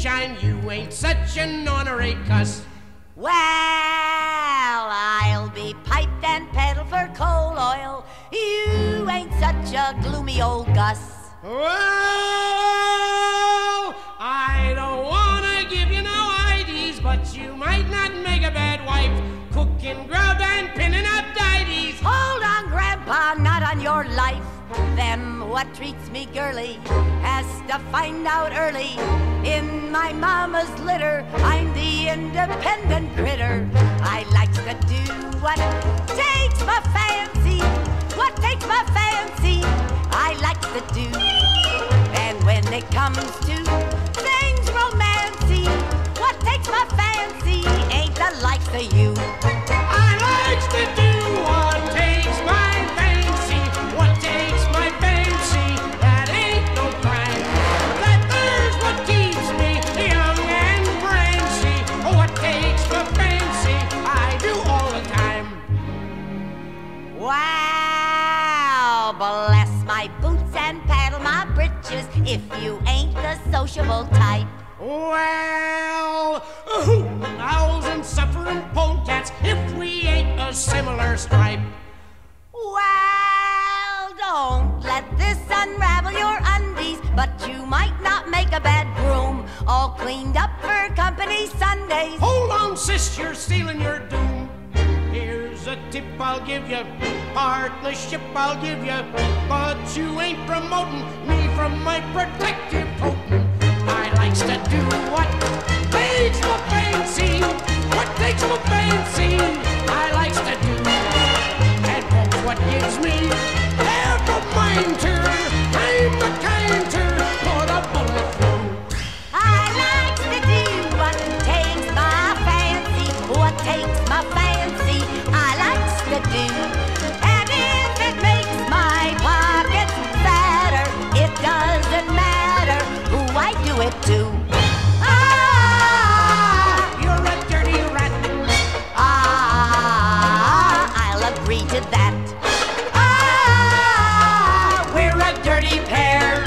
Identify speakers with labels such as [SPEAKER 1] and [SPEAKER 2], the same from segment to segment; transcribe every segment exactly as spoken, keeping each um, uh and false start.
[SPEAKER 1] moonshine, you ain't such an ornery cuss.
[SPEAKER 2] Well, I'll be piped and pedal for coal oil. You ain't such a gloomy old Gus.
[SPEAKER 1] Well, I don't wanna give you no I Ds, but you might not make a bad wife, cooking grub and pinning up didies.
[SPEAKER 2] Hold on, Grandpa, not on your life. Them what treats me girly has to find out early. In my mama's litter, I'm the independent critter. I likes to do what takes my fancy, what takes my fancy, I likes to do. And when it comes to things romancy, what takes my fancy ain't the likes of you.
[SPEAKER 1] I likes to do what takes my fancy, what takes my fancy, that ain't no crime. That there's what keeps me young and prancy. What takes my fancy, I do all the time.
[SPEAKER 2] Wow, bless my boots and paddle my britches if you ain't the sociable type.
[SPEAKER 1] Well, owls and suffering polecats if we ain't a similar stripe.
[SPEAKER 2] Well, don't let this unravel your undies, but you might not make a bad groom, all cleaned up for company Sundays.
[SPEAKER 1] Hold on, sis, you're sealing your doom. Here's a tip I'll give you, partnership I'll give you, but you ain't promoting me from my protective potent. I likes to do what takes my fancy, what takes my fancy, I likes to do. And that's what gives me ever minder, I'm the kinder, put a bullet through.
[SPEAKER 2] I likes to do what takes my fancy, what takes my fancy, I likes to do. And if it makes my pockets fatter, it doesn't matter who I do it to.
[SPEAKER 1] Ah, you're a dirty rat.
[SPEAKER 2] Ah, I'll agree to that. Ah, we're a dirty pair.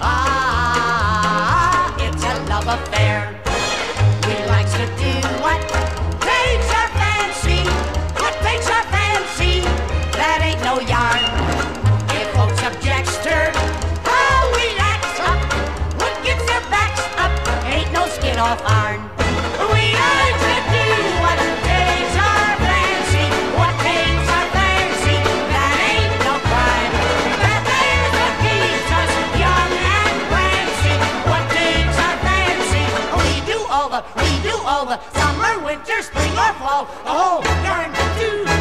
[SPEAKER 2] Ah, it's a love affair. We likes to do what takes our fancy, what takes our fancy. That ain't no yarn. If folks objects to how we act up, what gets their backs up ain't no skin off ourn. We like to do what takes our fancy, what takes our fancy. That ain't no crime. That there's what keeps us young and prancy. What takes our fancy? We do all the, we do all the summer, winter, spring, or fall. The whole darn do.